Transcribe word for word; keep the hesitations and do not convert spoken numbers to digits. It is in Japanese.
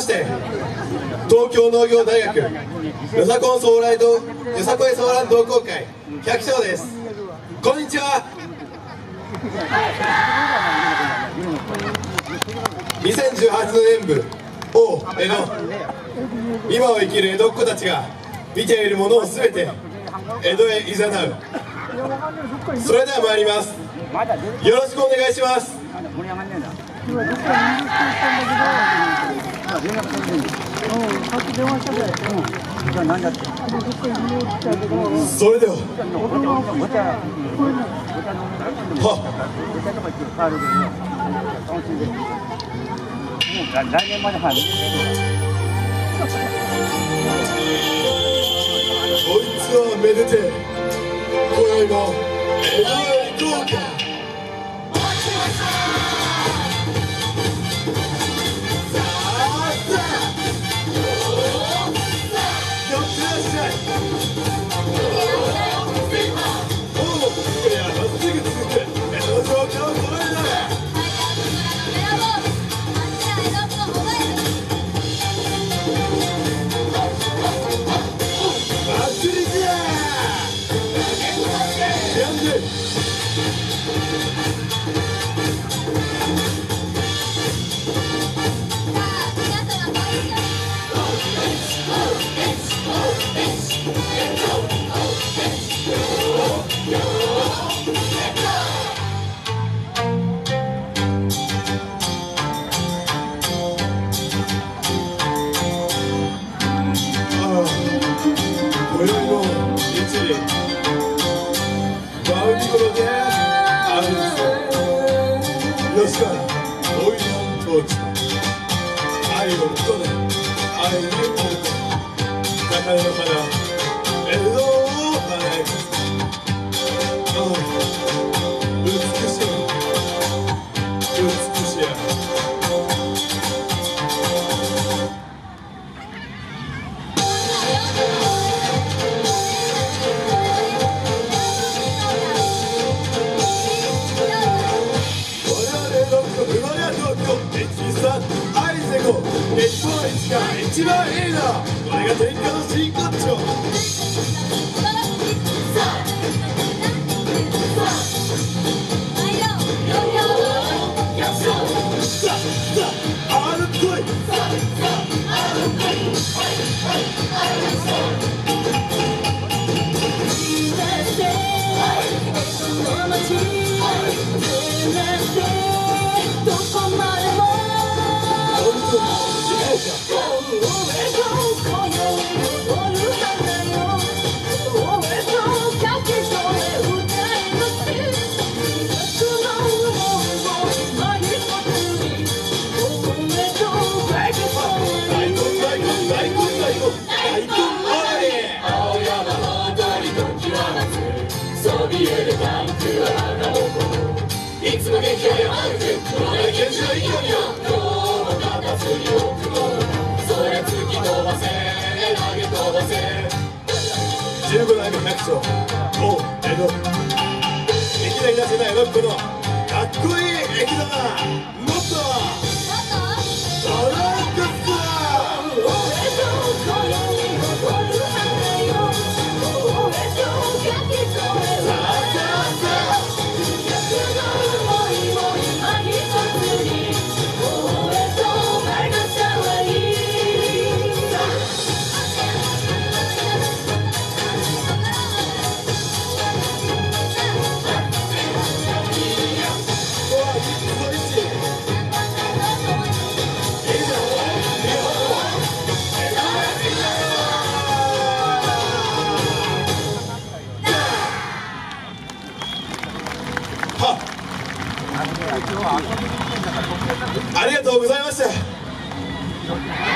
して東京農業大学よさこんソーライドよさこいソーラン同好会百姓です。こんにちは。にせんじゅうはちねん部王江戸、今を生きる江戸っ子たちが見ているものをすべて江戸へいざなう。それでは参ります。よろしくお願いします。それではこいつはめでて今宵も江戸へ行こうか。吉川おいの当地愛を求め愛に求めて高嶺の花江戸を華やかせああ美しい美しい日本一が一番いいな。これが天下の真骨頂。さあ、あるこい。いつも元気を山うくこの大現地の勢いよ今日も片付りをくもそれ突き飛ばせ投げ飛ばせじゅうご代目百姓王江戸いきなり出せないロックのかっこいい駅だな。もっとトラックスありがとうございました。